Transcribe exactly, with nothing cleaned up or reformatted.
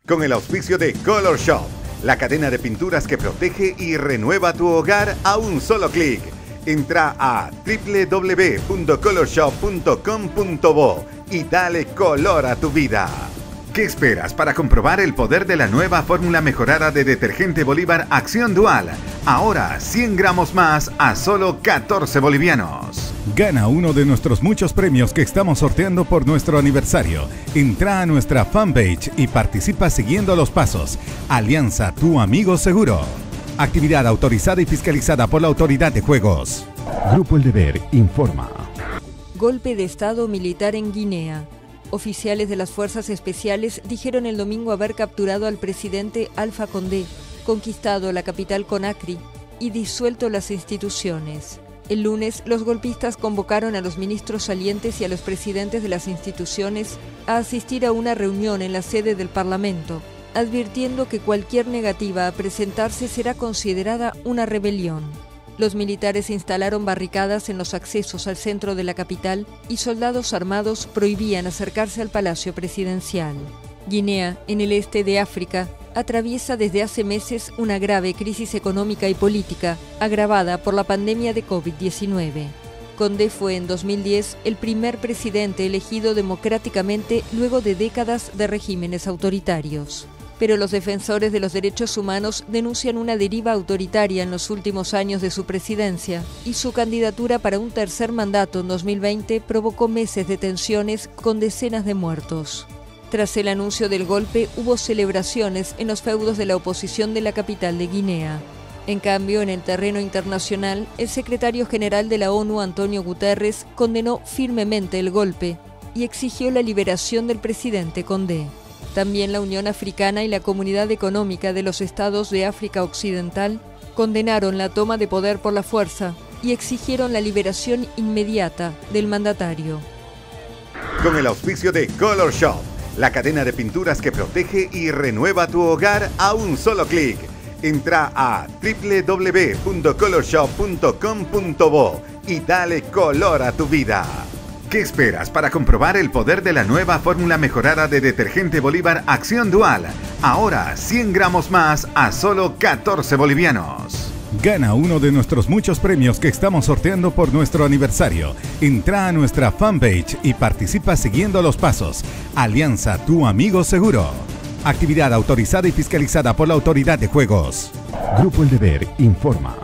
Con el auspicio de Color Shop, la cadena de pinturas que protege y renueva tu hogar a un solo clic. Entra a doble u doble u doble u punto color shop punto com punto bo y dale color a tu vida. ¿Qué esperas para comprobar el poder de la nueva fórmula mejorada de detergente Bolívar Acción Dual? Ahora cien gramos más a solo catorce bolivianos. Gana uno de nuestros muchos premios que estamos sorteando por nuestro aniversario. Entra a nuestra fanpage y participa siguiendo los pasos. Alianza, tu amigo seguro. Actividad autorizada y fiscalizada por la Autoridad de Juegos. Grupo El Deber informa. Golpe de Estado militar en Guinea. Oficiales de las Fuerzas Especiales dijeron el domingo haber capturado al presidente Alpha Condé, conquistado la capital Conakry y disuelto las instituciones. El lunes, los golpistas convocaron a los ministros salientes y a los presidentes de las instituciones a asistir a una reunión en la sede del Parlamento, advirtiendo que cualquier negativa a presentarse será considerada una rebelión. Los militares instalaron barricadas en los accesos al centro de la capital y soldados armados prohibían acercarse al Palacio Presidencial. Guinea, en el este de África, atraviesa desde hace meses una grave crisis económica y política, agravada por la pandemia de COVID diecinueve. Condé fue en dos mil diez el primer presidente elegido democráticamente luego de décadas de regímenes autoritarios. Pero los defensores de los derechos humanos denuncian una deriva autoritaria en los últimos años de su presidencia y su candidatura para un tercer mandato en dos mil veinte provocó meses de tensiones con decenas de muertos. Tras el anuncio del golpe, hubo celebraciones en los feudos de la oposición de la capital de Guinea. En cambio, en el terreno internacional, el secretario general de la ONU, Antonio Guterres, condenó firmemente el golpe y exigió la liberación del presidente Condé. También la Unión Africana y la Comunidad Económica de los Estados de África Occidental condenaron la toma de poder por la fuerza y exigieron la liberación inmediata del mandatario. Con el auspicio de Color Shop, la cadena de pinturas que protege y renueva tu hogar a un solo clic. Entra a doble u doble u doble u punto color shop punto com punto bo y dale color a tu vida. ¿Qué esperas para comprobar el poder de la nueva fórmula mejorada de detergente Bolívar Acción Dual? Ahora cien gramos más a solo catorce bolivianos. Gana uno de nuestros muchos premios que estamos sorteando por nuestro aniversario. Entra a nuestra fanpage y participa siguiendo los pasos. Alianza, tu amigo seguro. Actividad autorizada y fiscalizada por la Autoridad de Juegos. Grupo El Deber informa.